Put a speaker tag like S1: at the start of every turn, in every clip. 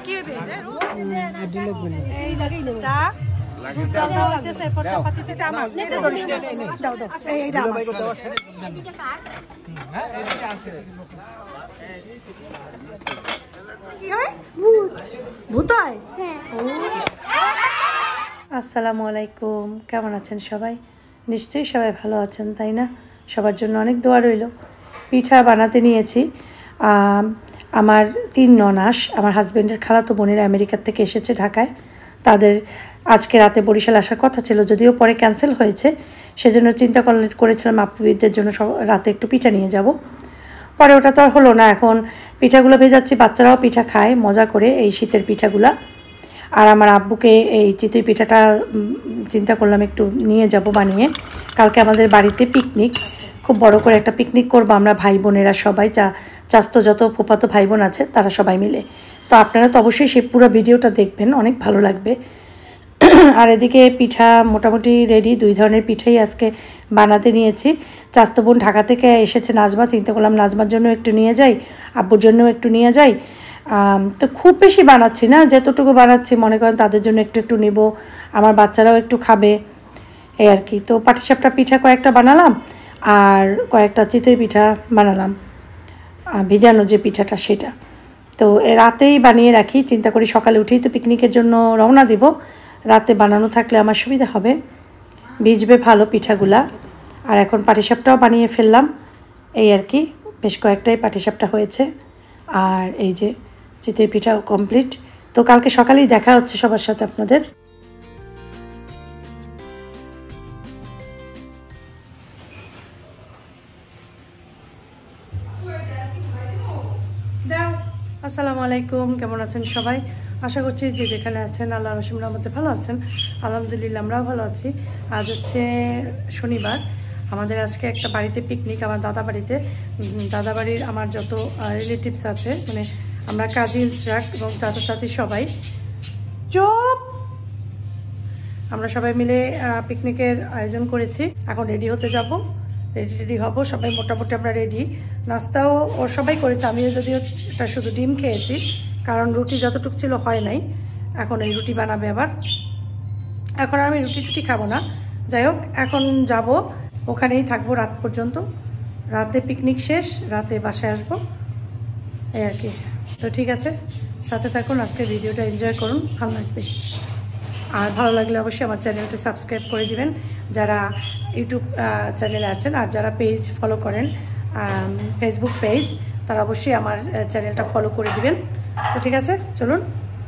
S1: কি হবে চা দুধ চা দাও হইতেছে এরপর চাপাতিতে এটা আমার এটা ধরিস দাও দাও এইটা আমার কি হয় ভূত হয় আসসালামু আলাইকুম কেমন আছেন সবাই নিশ্চয়ই সবাই ভালো আছেন তাই না সবার জন্য অনেক দোয়া রইল পিঠা বানাতে নিয়েছি আমার 3 ননাস আমার হাজবেন্ডের খালাতো বোনেরা আমেরিকা থেকে এসেছে ঢাকায় তাদের আজকে রাতে বরিশাল আসার কথা ছিল যদিও পরে ক্যান্সেল হয়েছে সেজন্য চিন্তা করেছিলাম আপুদের জন্য রাতে একটু পিঠা নিয়ে যাব পরে ওটা তো আর হলো না এখন পিঠাগুলো ভেজাচ্ছি বাচ্চারাও পিঠা খায় মজা করে এই শীতের পিঠাগুলা আর আমার আব্বুকে এই চিতই পিঠাটা চিন্তা করলাম একটু নিয়ে যাব বানিয়ে কালকে আমাদের বাড়িতে পিকনিক খুব বড় করে একটা পিকনিক করব আমরা ভাই বোনেরা সবাই চাস্তো যত ফুফাতো ভাই বোন আছে তারা সবাই মিলে তো আপনারা তো অবশ্যই সেই পুরো ভিডিওটা দেখবেন অনেক ভালো লাগবে আর এদিকে পিঠা মোটামুটি রেডি 2 ধরনের পিঠাই আজকে বানাতে নিয়েছি চাস্তো বোন ঢাকা থেকে এসেছে নাজমা চিন্তা করলাম নাজমার জন্য একটু নিয়ে যাই আব্বুর জন্য একটু নিয়ে যাই তো খুব বেশি বানাচ্ছি না যতটুকু বানাচ্ছি মনে করেন তাদের জন্য একটু একটু নেব আমার বাচ্চারাও একটু খাবে এই আর কি তো পাটিসাপটা পিঠা কয়েকটা বানালাম আর কয়েকটা চিতই পিঠা বানালাম ভিজানো যে পিঠাটা সেটা তো রাতেই বানিয়ে রাখি চিন্তা করি সকালে উঠেই তো পিকনিকের জন্য রওনা দিব রাতে বানানো থাকলে আমার সুবিধা হবে ভিজবে ভালো পিঠাগুলা আর এখন পাটিসাপটাও বানিয়ে ফেললাম এই আর কি বেশ কয়েকটাই পাটিসাপটা হয়েছে আর এই যে চিতই পিঠাও কমপ্লিট তো কালকে সকালেই দেখা হচ্ছে সবার সাথে আপনাদের আসসালামু আলাইকুম কেমন আছেন সবাই আশা করছি যে যেখানে আছেন আল্লাহ রসিম রহমতে ভালো আছেন আলহামদুলিল্লাহ আমরাও ভালো আছি আজ হচ্ছে শনিবার আমাদের আজকে একটা বাড়িতে পিকনিক আমার দাদা বাড়ির আমার যত রিলেটিভস আছে মানে আমরা কাজিনসরা এবং চাচা চাচি সবাই চুপ আমরা সবাই মিলে পিকনিকের আয়োজন করেছি এখন রেডি হতে যাব রেডি হব সবাই মোটামুটি আমরা রেডি নাস্তাও ও সবাই করেছে আমিও যদিও এটা শুধু ডিম খেয়েছি কারণ রুটি যতটুকু ছিল হয় নাই এখন এই রুটি বানাবে আবার এখন আমি রুটি খাবো না যাই হোক এখন যাব ওখানেই থাকবো রাত পর্যন্ত রাতে পিকনিক শেষ রাতে বাসায় আসবো এই আর কি তো ঠিক আছে সাথে থাকুন আজকে ভিডিওটা এনজয় করুন ভালো লাগবে আর ভালো লাগলে অবশ্যই আমার চ্যানেলটা সাবস্ক্রাইব করে দিবেন যারা ইউটিউব চ্যানেলে আছেন আর যারা পেজ ফলো করেন ফেসবুক পেজ তারা অবশ্যই আমার চ্যানেলটা ফলো করে দিবেন তো ঠিক আছে চলুন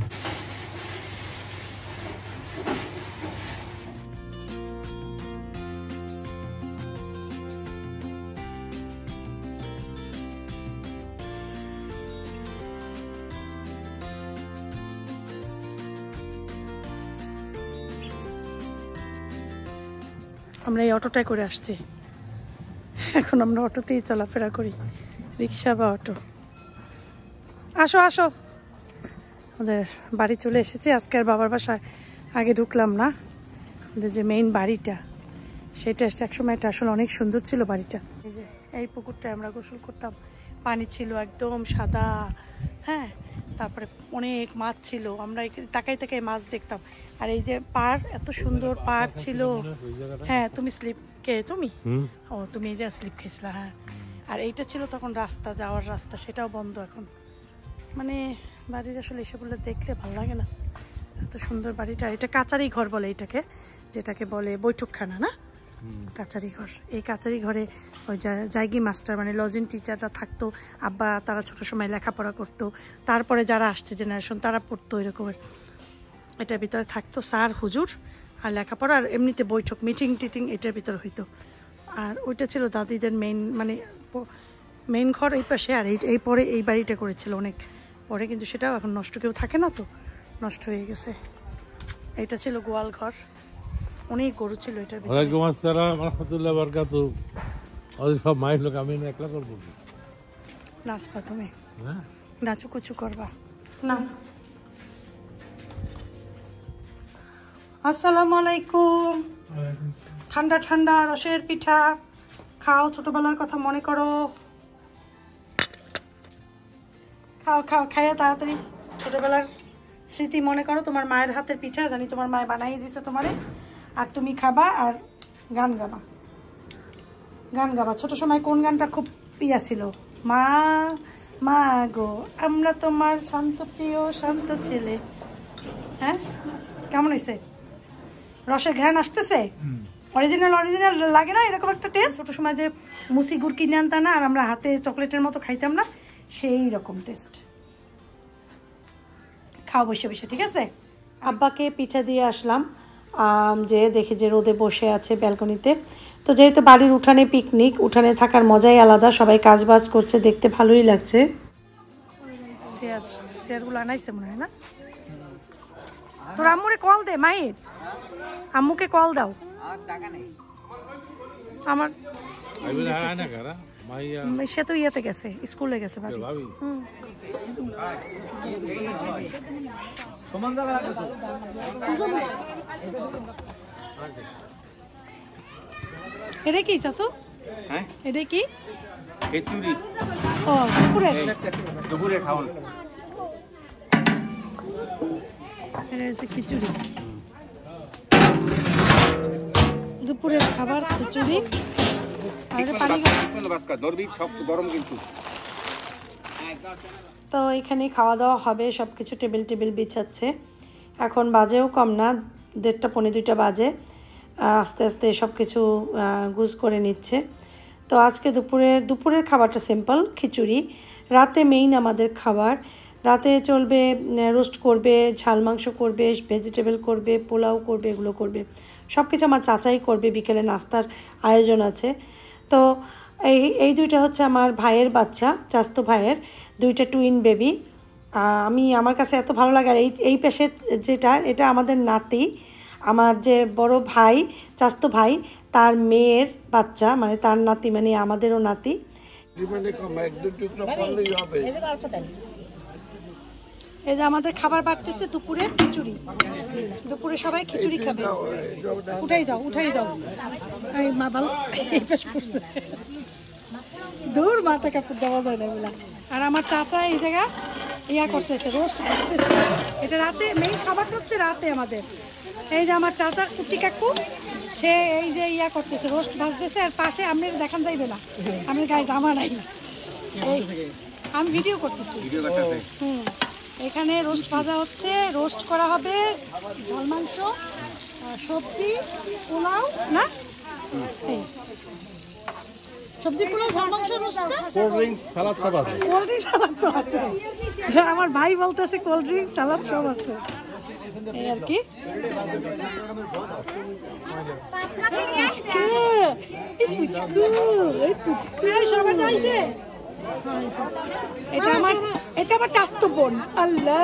S1: আমরা এই অটোটাই করে আসছি এখন আমরা অটোতেই চলাফেরা করি রিক্সা বা অটো আসো আসো আমাদের বাড়ি চলে এসেছি আজকে আর বাবার বাসায় আগে ঢুকলাম না আমাদের যে মেইন বাড়িটা সেটা এসছে একসময় এটা আসলে অনেক সুন্দর ছিল বাড়িটা এই যে এই পুকুরটায় আমরা গোসল করতাম পানি ছিল একদম সাদা হ্যাঁ তারপরে অনেক মাছ ছিল আমরা তাকাই তাকাই মাছ দেখতাম আর এই যে পাড় এত সুন্দর পাড় ছিল হ্যাঁ তুমি স্লিপ কে তুমি ও তুমি এই যে স্লিপ খেয়েছিলা হ্যাঁ আর এইটা ছিল তখন রাস্তা যাওয়ার রাস্তা সেটাও বন্ধ এখন মানে বাড়ির আসলে এসবগুলো দেখলে ভালো লাগে না এত সুন্দর বাড়িটা এটা কাচারি ঘর বলে এটাকে যেটাকে বলে বৈঠকখানা না কাচারি ঘর এই কাচারি ঘরে ওই জায়গি মাস্টার মানে লজিং টিচাররা থাকতো আব্বা তারা ছোট সময় লেখাপড়া করতো তারপরে যারা আসছে জেনারেশন তারা পড়তো এরকমের এটার ভিতরে থাকতো স্যার হুজুর আর লেখাপড়া আর এমনিতে বৈঠক মিটিং টিটিং এটার ভিতরে হইতো আর ওইটা ছিল দাদিদের মেইন ঘর এই পাশে আর এই পরে এই বাড়িটা করেছিল অনেক পরে কিন্তু সেটাও এখন নষ্ট কেউ থাকে না তো নষ্ট হয়ে গেছে এটা ছিল গোয়াল ঘর অনেক গরু ছিল এটার ভিতরে ওয়ালাইকুম আসসালাম রাহমাতুল্লাহি ওয়া বারাকাতুহু ওই সব মাইক লোক আমি একলা করব নাচবা তুমি হ্যাঁ নাচু কুচু করবা না আসসালামু আলাইকুম ঠান্ডা ঠান্ডা রসের পিঠা খাও ছোটবেলার কথা মনে করো খাও খাও খাইয়া তাড়াতাড়ি ছোটবেলার স্মৃতি মনে করো তোমার মায়ের হাতের পিঠা, জানি তোমার মায়ে বানাই দিয়েছে তোমারে, আর তুমি খাবা আর গান গাবা। গান গাবা। ছোট সময় কোন গানটা খুব ইয়া ছিল? মা মা গো আমরা তোমার শান্ত প্রিয় শান্ত ছেলে। হ্যাঁ, কেমন হয়েছে? রসের ঘ্রাণ আসতেছে? অরিজিনাল অরিজিনাল লাগে না এরকম একটা টেস্ট? ছোট সময় যে মুসি গুড় কিনে আনতাম না আর আমরা হাতে চকলেটের মতো খাইতাম না, সেই রকম টেস্ট। খাও বসে বসে, ঠিক আছে? আব্বাকে পিঠা দিয়ে আসলাম, যে দেখি যে রোদে বসে আছে ব্যালকনিতে। তো যেহেতু বাড়ির উঠানে পিকনিক, উঠানে থাকার মজাই আলাদা, সবাই কাজবাজ করছে, দেখতে ভালোই লাগছে। চেয়ারগুলো আনাইছে মনে হয় না? তোর আম্মুরে কল দে, মায়ের আম্মুকে কল দাও। আমার সে তো ইয়েতে গেছে, স্কুলে গেছে। এটা কি চাচু? এটা কি? খিচুড়ি। ও দুপুরে দুপুরে খাওন। এটা হচ্ছে খিচুড়ি, দুপুরের খাবার খিচুড়ি। তো এখানে খাওয়া দাওয়া হবে, সব কিছু টেবিল টেবিল বিছাচ্ছে। এখন বাজেও কম না, 1:30 পৌনে 2টা বাজে। আস্তে আস্তে সব কিছু গুজ করে নিচ্ছে। তো আজকে দুপুরের খাবারটা সিম্পল, খিচুড়ি। রাতে মেইন আমাদের খাবার, রাতে চলবে রোস্ট করবে, ঝাল মাংস করবে, ভেজিটেবল করবে, পোলাও করবে, এগুলো করবে সব কিছু আমার চাচাই করবে। বিকেলে নাস্তার আয়োজন আছে। তো এই দুইটা হচ্ছে আমার ভাইয়ের বাচ্চা, চাচাতো ভাইয়ের 2টা টুইন বেবি। আমার কাছে এত ভালো লাগে। আর এই পাশে যেটা, এটা আমাদের নাতি, আমার যে বড় ভাই, চাচাতো ভাই, তার মেয়ের বাচ্চা, মানে তার নাতি, মানে আমাদেরও নাতি। এই যে আমাদের খাবার বাড়তেছে, দুপুরে খিচুড়ি। দুপুরে সবাই খিচুড়ি খাবে। উঠাই দাও, উঠাই দাও। মা ভালো দূর মাথা কাপড় দেওয়া যায় না বলা। আর আমার চাচা এই জায়গা ইয়া করতেছে, রোস্ট করতেছে। এটা রাতে মেইন খাবারটা হচ্ছে রাতে আমাদের। এই যে আমার চাচা কুটি কাকু, সে এই যে ইয়া করতেছে, রোস্ট ভাজতেছে। আর পাশে আমি দেখান যাইবে না, আমি গায়ে জামা নাই, আমি ভিডিও করতেছি। এখানে রোস্ট ভাজা হচ্ছে, রোস্ট করা হবে, ঝাল মাংস, সবজি, পোলাও না, সবজি, পোলাও, ঝাল মাংস, কোল্ড ড্রিঙ্কস, সালাদ সব আছে। কোল্ড ড্রিঙ্কস সালাদ তো আছে, আমার ভাই বলতেছে কোল্ড ড্রিঙ্কস সালাদ সব আছে, এই আর কি। এটা আমার চাচতো বোন। আল্লাহ,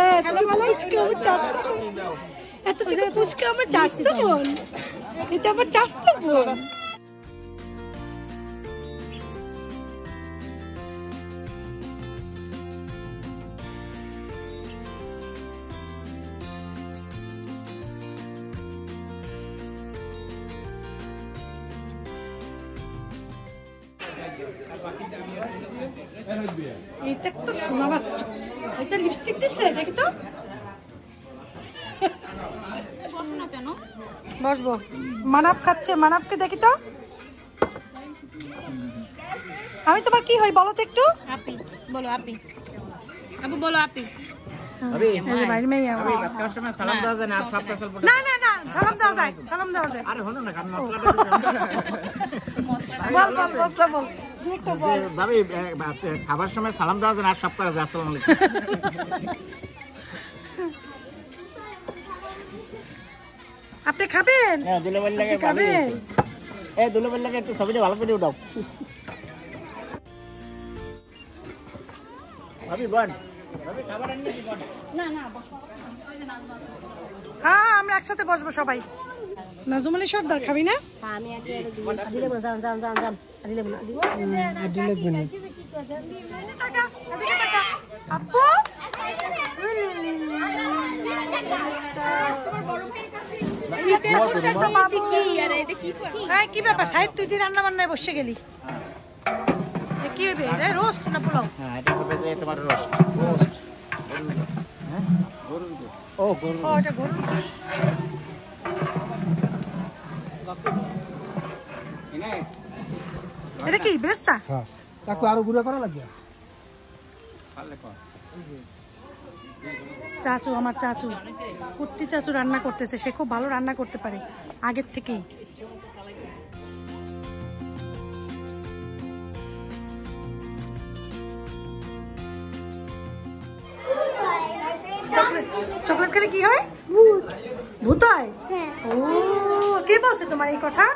S1: এত থেকে পুচকে আমার চাচতো বোন, এটা আমার চাচতো বোন। এইটা তো সোনা বাচ্চা, এটা লিপস্টিক দিচ্ছে, দেখি তো। বসবো, মানাপ খাচ্ছে, মানাপকে দেখি তো। আমি তোমার কি হই বলো তো একটু? আপি বলো, আপি আপু বলো, আপি। সালাম দেওয়া যায় না, না না না, সালাম দেওয়া যায়, সালাম দেওয়া যায়। আরে হলো না, বল বল বল বল। ভাবি খাবার সময় সালাম দেওয়া যায় না, আর সব করা যায়। আসসালামু আলাইকুম। আপনি খাবেন? হ্যাঁ, দুলাভাই লাগে খাবেন। এই দুলাভাই লাগে একটু ছবিটা ভালো করে উঠাও। ভাবি বল, ভাবি খাবার আননি কি বল? না না, ওই যে নাজমা। হ্যাঁ, আমরা একসাথে বসবো সবাই। নাজমুল আলী সর্দার খাবি না? হ্যাঁ, আমি আগে দিলে বল, জান জান জান জান দিলে বল, দিলে বল। এদিকে টাকা, এদিকে টাকা। আপু কি ব্যাপার সাহিদ, তুই দিন রান্না বান্নায় বসে গেলি, কি হবে? এটা রোস্ট না পোলাও? হ্যাঁ, এটা হবে তোমার রোস্ট। রোস্ট, হ্যাঁ, গরুর গোশত।
S2: ও গরু,
S1: ও এটা গরু। এটা কি বেস্তা?
S2: হ্যাঁ তাকে আরো গুঁড়া করা লাগবে।
S1: চাচু, আমার চাচু, কুট্টি চাচু রান্না করতেছে। সে খুব ভালো রান্না করতে পারে আগের থেকেই। চকলেট খেলে কি হয়? ভূত হয়? ও কে বলছে তোমার এই কথা?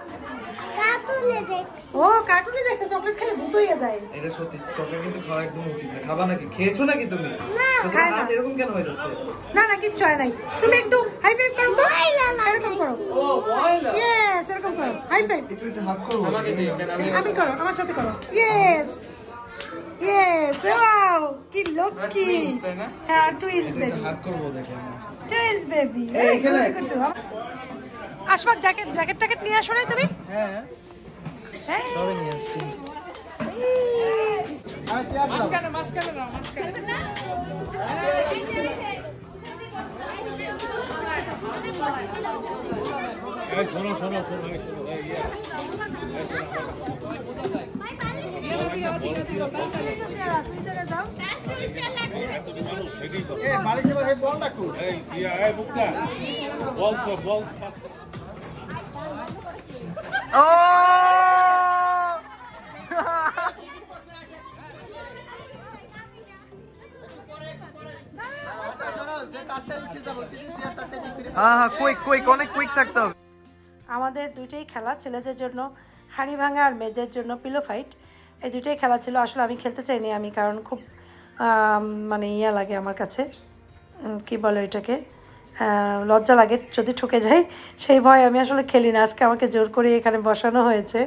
S1: ও কার্টুনে দেখছে চকলেট খেলে ভূত হয়ে যায়।
S3: এটা সত্যি, চকলেট কিন্তু খাওয়া একদম উচিত না। খাবা নাকি? খেয়েছো নাকি তুমি?
S1: খায় না।
S3: এরকম কেন হয়ে যাচ্ছে?
S1: না না কিচ্ছু হয় নাই। তুমি একটু হাই ফাইভ করো তো, এরকম করো।
S3: ও ময়লা।
S1: ইয়েস, এরকম করো, হাই ফাইভ।
S3: একটু হাত করো। আমাকে দিও কেন?
S1: আমি করো, আমার সাথে করো। ইয়েস ইয়েস, ওয়াও কি লক্ষ্মী। হ্যাঁ টুইন্স বেবি,
S3: হাত করবো দেখে।
S1: Twins baby.
S3: এইখানে
S1: আশফাক জ্যাকেট ট্যাকেট নিয়ে আসো নাই তুমি?
S3: হ্যাঁ
S1: হ্যাঁ
S3: তবে নিয়ে আসছি। অনেক কুইক থাকতে হবে।
S1: আমাদের দুইটাই খেলা, ছেলেদের জন্য হাড়ি ভাঙা আর মেয়েদের জন্য পিলো ফাইট। এই দুইটাই খেলা ছিল। আসলে আমি খেলতে চাইনি, আমি কারণ খুব মানে ইয়া লাগে আমার কাছে, কি বলে এটাকে, লজ্জা লাগে যদি ঠকে যাই, সেই ভয় আমি আসলে খেলি না। আজকে আমাকে জোর করে এখানে বসানো হয়েছে।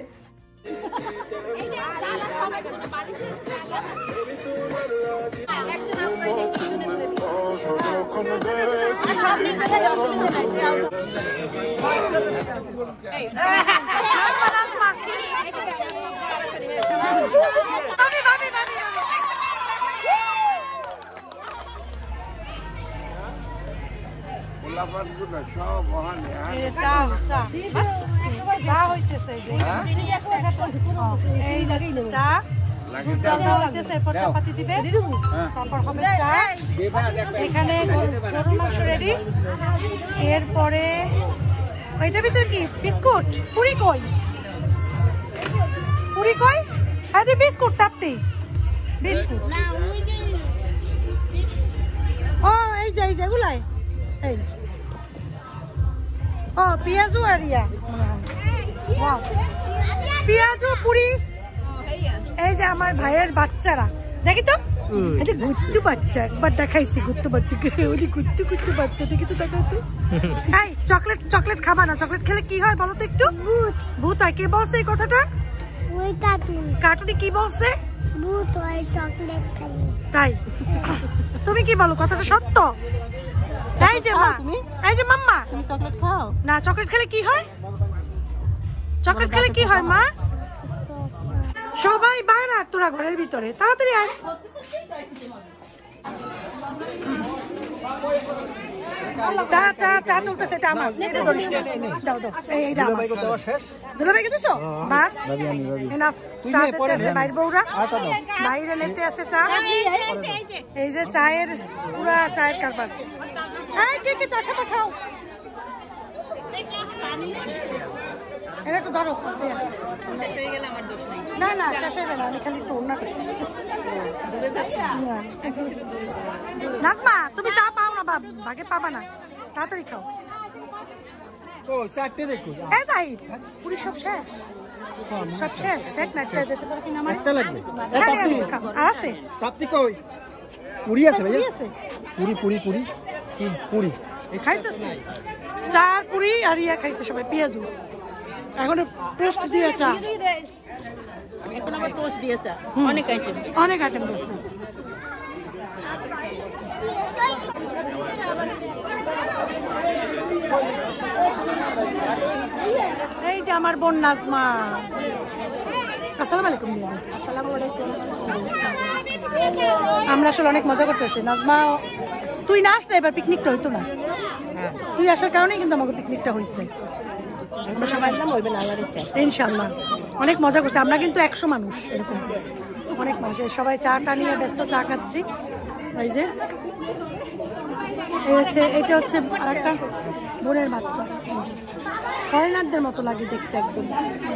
S1: চা হইতেছে, চাপাতি দিবে, তারপর হবে চা। এখানে গরুর মাংস রেডি। এরপরে ওইটার ভিতরে কি বিস্কুট, পুরি কই, পুরি কই, হ্যাঁ বিস্কুট, তাপ্তি বিস্কুট। ও এই যে এগুলাই, এই ও পেঁয়াজু আর ইয়া, পেঁয়াজু পুরি। এই যে আমার ভাইয়ের বাচ্চারা, দেখি তো গুত্তু বাচ্চা, একবার দেখাইছি গুত্তু বাচ্চা, গুত্তু বাচ্চা দেখি তো, দেখাই তো। এই চকলেট খাবা না? চকলেট খেলে কি হয় বলো তো একটু? ভূত হয়। কে বলছে এই কথাটা? কার্টুনে কি বলছে? ভূত হয় চকলেট খাই। তাই তুমি কি বলো? কথাটা সত্য? এই যে মা, এই যে মাম্মা, তুমি চকলেট খাও না? চকলেট খেলে কি হয়? চকলেট খেলে কি হয় মা? সবাই বাইরে, আর তোরা ঘরের ভিতরে, তাড়াতাড়ি আয়। চা চা চা চলতেছে, এটা আমার। দাও দাও, এইটা আমার। দুলাভাইকে দিছো? বাস এনাফ। চা দিতেছে বাইরে বউরা, বাইরে নিতে আছে চা। এই যে চায়ের পুরা চায়ের কারবার। এই কে কে চা খাবা খাও। এটা একটু ধরো, না না শেষ হয়ে গেল, আমি খালি তো ওনাটা। নাজমা তুমি চা পাও না, ভাগে পাবা না, তাড়াতাড়ি খাও। এই তাই পুরি সব শেষ, সব শেষ। দেখ না একটা দিতে পারো কিনা আমার? আর আছে তাপ্তি কই? পুরি আছে ভাই, আছে পুরি পুরি পুরি পুরি খাইছিস? চার পুরি আর ইয়া খাইছে সবাই, পেঁয়াজু। এখন টোস্ট দিয়ে চা, এখন আবার টোস্ট দিয়ে চা, অনেক আইটেম, অনেক আইটেম দিচ্ছে। এই যে আমার বোন নাজমা। আসসালামু আলাইকুম। আসসালামু আলাইকুম। আমরা আসলে অনেক মজা করতেছি। নাজমা তুই না আসলে এবার পিকনিকটা হইতো না, তুই আসার কারণেই কিন্তু আমাকে পিকনিকটা হয়েছে।
S4: আমরা সবাই একদম হইবে না আল্লাহর ইচ্ছা।
S1: ইনশাল্লাহ অনেক মজা করছে, আমরা কিন্তু 100 মানুষ এরকম, অনেক মানুষ, সবাই চা টা নিয়ে ব্যস্ত, চা খাচ্ছি। এই যে এটা হচ্ছে আরেকটা বোনের বাচ্চা, ফরেনারদের মতো লাগে দেখতে একদম।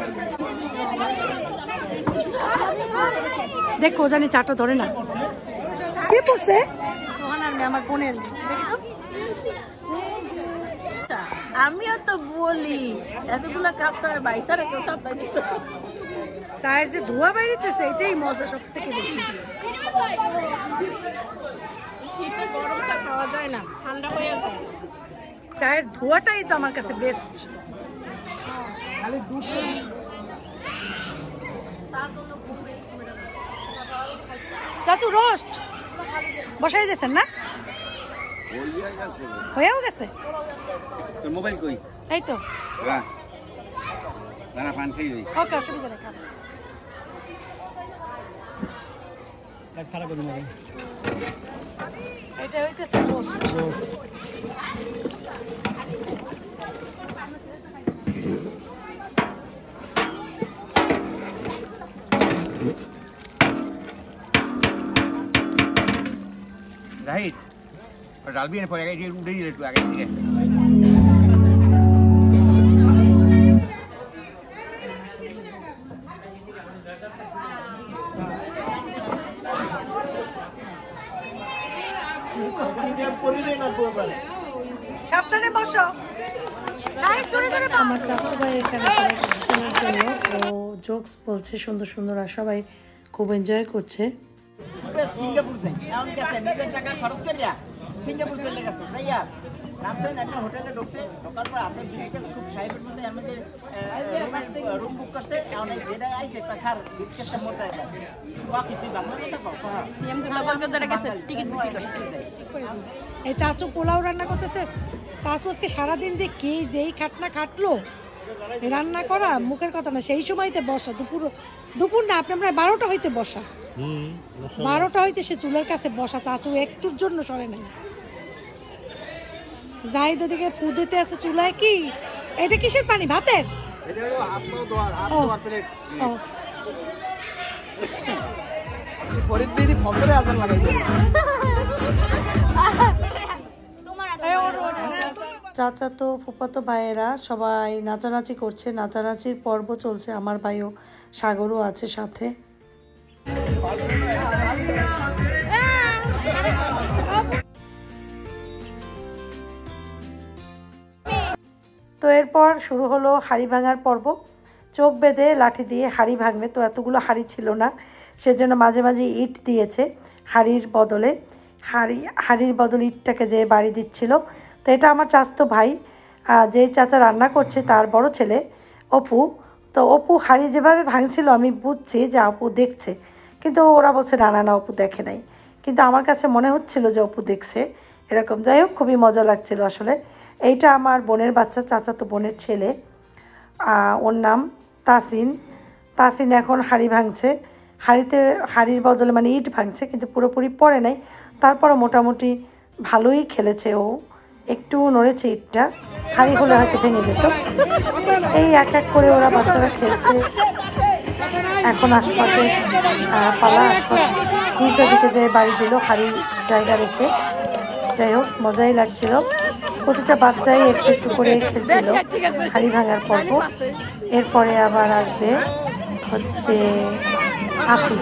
S1: দেখো জানি চাটা ধরে না, কে পড়ছে? সোহানার মেয়ে, আমার বোনের।
S4: আমিও তো বলি এতগুলো কাপ তো আর বাইসার কেউ কাপ পাইছে।
S1: চায়ের যে ধোয়া বাইরেতেছে এটাই মজা সব থেকে বেশি।
S4: শীতে গরম চা খাওয়া যায় না, ঠান্ডা হয়ে যায়।
S1: চায়ের ধোয়াটাই তো আমার কাছে বেস্ট। চাচু রোস্ট বসাই দিয়েছেন না? হয়েও গেছে।
S5: তোর মোবাইল কই?
S1: এই তো
S5: রাখ না, পান খাই ওই
S1: ওকে, অসুবিধা নেই, খাবো।
S2: খারাপ করে নেবেন।
S1: এটা হইতেছে রোস্ট।
S5: রাইট ডালবি না, পরে আগে উঠে দিলে একটু আগে দিকে।
S1: সাবধানে বসো। আমার চাচা ভাই এখানে জন্য ও জোকস বলছে সুন্দর সুন্দর, আর সবাই খুব এনজয় করছে।
S6: সিঙ্গাপুর যাই এমন গেছে, নিজের টাকা খরচ করিয়া সিঙ্গাপুর চলে গেছে। যাইয়া রামসাইন একটা হোটেলে ঢুকছে, ঢোকার পর আপনার বিজনেস খুব সাহেবের মধ্যে আমাদের রুম বুক করছে। এমন যেটা আইসে স্যার বিজনেসটা মোটা যায় বাকি তুই বাংলা কথা কও। সিএম কলকাতা গেছে, টিকিট বুক করে
S1: এই চাচু পোলাও রান্না করতেছে। চাচু আজকে সারাদিন দিয়ে কে যেই খাটনা খাটলো, রান্না করা মুখের কথা না। সেই সময়তে বসা, দুপুর না, আপনি প্রায় 12টা হইতে বসা, 12টা হইতে সে চুলের কাছে বসা। চাচু একটুর জন্য সরে নাই। জাহিদ ওদিকে ফু দিতে আছে চুলায়। কি এটা কিসের পানি? ভাতের?
S2: ফরিদবিরি ফন্দরে আজান লাগাইছে।
S1: চাচা তো ফুফাতো ভাইয়েরা সবাই নাচানাচি করছে, নাচানাচির পর্ব চলছে। আমার ভাইও সাগরও আছে সাথে। তো এরপর শুরু হলো হাঁড়ি ভাঙার পর্ব। চোখ বেঁধে লাঠি দিয়ে হাঁড়ি ভাঙবে। তো এতগুলো হাঁড়ি ছিল না, সেজন্য মাঝে মাঝে ইট দিয়েছে হাঁড়ির বদলে। হাঁড়ির বদলে ইটটাকে যে বাড়ি দিচ্ছিল। তো এটা আমার চাচাতো ভাই, যে চাচা রান্না করছে তার বড় ছেলে অপু। তো অপু হাঁড়ি যেভাবে ভাঙছিল আমি বুঝছি যে অপু দেখছে, কিন্তু ওরা বলছে না না না অপু দেখে নাই, কিন্তু আমার কাছে মনে হচ্ছিল যে অপু দেখছে এরকম। যাই হোক, খুবই মজা লাগছিল আসলে। এইটা আমার বোনের বাচ্চা, চাচাতো বোনের ছেলে, ওর নাম তাসিন। তাসিন এখন হাঁড়ি ভাঙছে, হাঁড়ির বদলে মানে ইট ভাঙছে, কিন্তু পুরোপুরি পড়ে নাই। তারপরও মোটামুটি ভালোই খেলেছে ও, একটু নড়েছে ইটটা, হাঁড়ি হলে হয়তো ভেঙে যেত। এই এক এক করে ওরা বাচ্চারা খেলছে। এখন আসফাতে পালা, আসফাত উল্টো দিকে যেয়ে বাড়ি দিল হাঁড়ির জায়গা রেখে। যাই হোক, মজাই লাগছিল। প্রতিটা বাচ্চাই একটু একটু করে খেলছিল হাঁড়ি ভাঙার পর্ব। এরপরে আবার আসবে হচ্ছে আফিফ।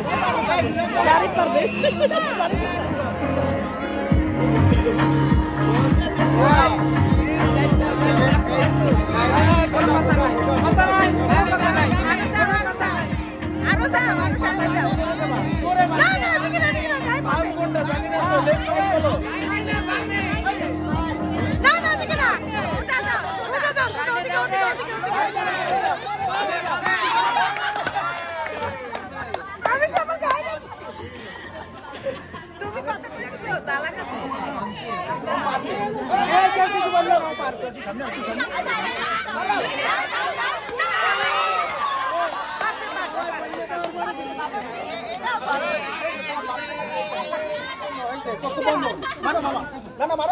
S2: চোখ বন্ধ, মারো বাবা। না না মারো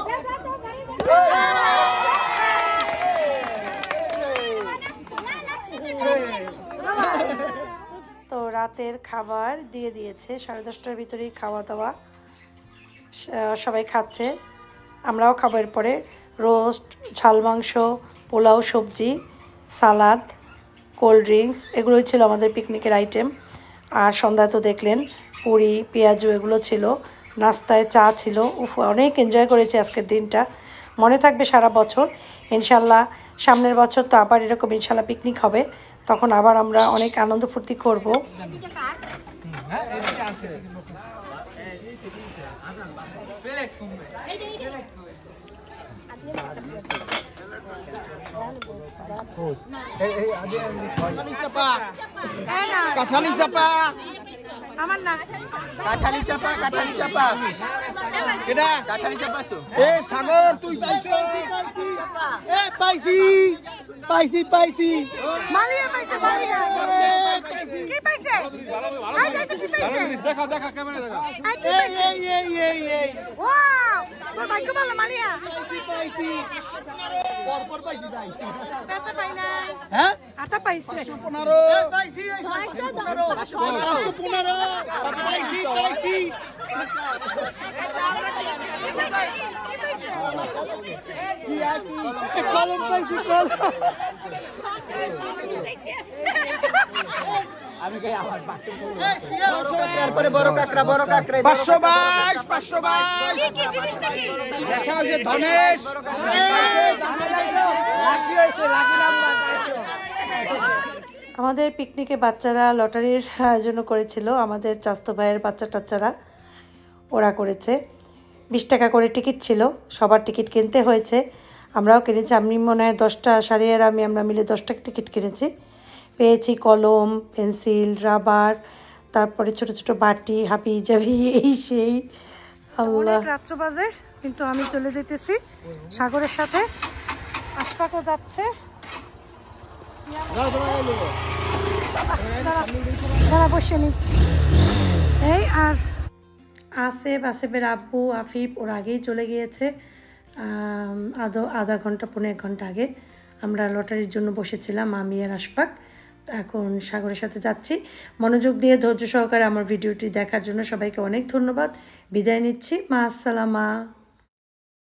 S1: তো রাতের খাবার দিয়ে দিয়েছে, 10:30টার ভিতরেই খাওয়া দাওয়া সবাই খাচ্ছে, আমরাও খাবার পরে রোস্ট, ঝাল মাংস, পোলাও, সবজি, সালাদ, কোল্ড ড্রিঙ্কস এগুলোই ছিল আমাদের পিকনিকের আইটেম। আর সন্ধ্যায় তো দেখলেন পুরি, পেঁয়াজু এগুলো ছিল, নাস্তায় চা ছিল। অনেক এনজয় করেছি আজকের দিনটা, মনে থাকবে সারা বছর ইনশাল্লাহ। সামনের বছর তো আবার এরকম ইনশাল্লাহ পিকনিক হবে, তখন আবার আমরা অনেক আনন্দ ফুর্তি করব।
S2: কাঠালি চাপা
S4: আমার না
S2: কাঠালি চাপা কেডা কাঠালি চাপা এ সাগর তুই পাইছি
S4: মালিয়া পাইছে, মালিয়া কি পাইছে? আই যাই তো কি পাইছে?
S3: দেখা ক্যামেরা দেখা।
S4: আই কি পাইছে?
S2: এই
S4: ওয়াও, তোর ভাগ্য ভালো মালিয়া।
S2: পাইছি পরপর পাইছি তাই
S4: পেঁচা পাই নাই,
S2: হ্যাঁ
S4: আটা পাইছে।
S2: 15 পাইছি 15 পাইছি কলম পাইছি কলম আমি কই আমার 500 বড় কাকড়া 522
S4: কি জিনিসটা কি?
S2: দেখা যে ধনেশ
S1: আমাদের পিকনিকে বাচ্চারা লটারির আয়োজনও করেছিল, আমাদের চাস্তো ভাইয়ের বাচ্চা টাচ্চারা ওরা করেছে। 20 টাকা করে টিকিট ছিল, সবার টিকিট কিনতে হয়েছে, আমরাও কিনেছি। আমি মনে হয় 10টা শাড়ির আমরা মিলে 10 টাকা টিকিট কিনেছি। পেয়েছি কলম, পেন্সিল, রাবার, তারপরে ছোট ছোট বাটি, হাবি জাবি, এই সেই। আল্লাহ, রাত্র বাজে কিন্তু আমি চলে যেতেছি সাগরের সাথে, আশফাকও যাচ্ছে। দাঁড়া বসে নি এই। আর আসেফের আব্বু আফিফ ওরা আগেই চলে গিয়েছে, আধা ঘন্টা 1.5 ঘন্টা আগে। আমরা লটারির জন্য বসেছিলাম আমি আর আশফাক, এখন সাগরের সাথে যাচ্ছি। মনোযোগ দিয়ে ধৈর্য সহকারে আমার ভিডিওটি দেখার জন্য সবাইকে অনেক ধন্যবাদ। বিদায় নিচ্ছি, মা আসসালামা।